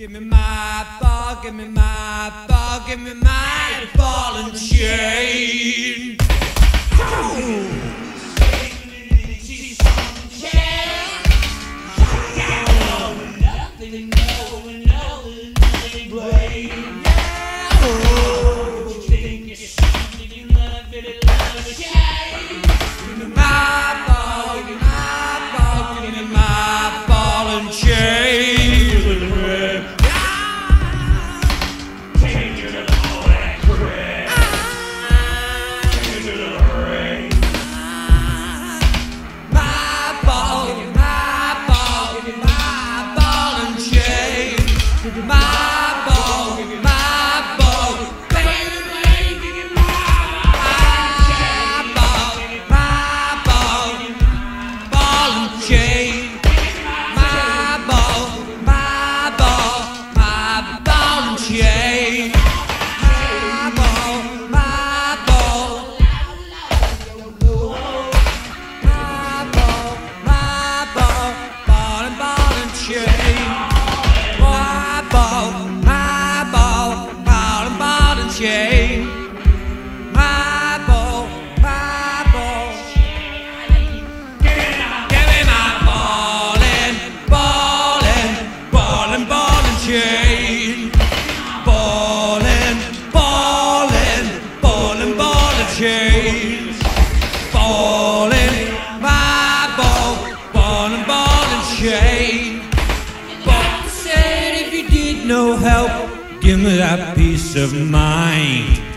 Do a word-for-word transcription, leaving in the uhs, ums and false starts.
Give me my ball, give me my ball, give me my ball and chain. My ball, my ball, baby, give me my ball, my ball, ball and chain. My ball, my ball, my ball and chain. My ball, my ball, my ball, my ball, ball and ball and chain. My ball, my ball, ball and ball and chain. My ball, my ball. Give me my ball and ball and ball and ball and chain. Ball and ball and ball and ball and chain. Ball and my ball, ball and ball and chain. No help, give me that peace of mind.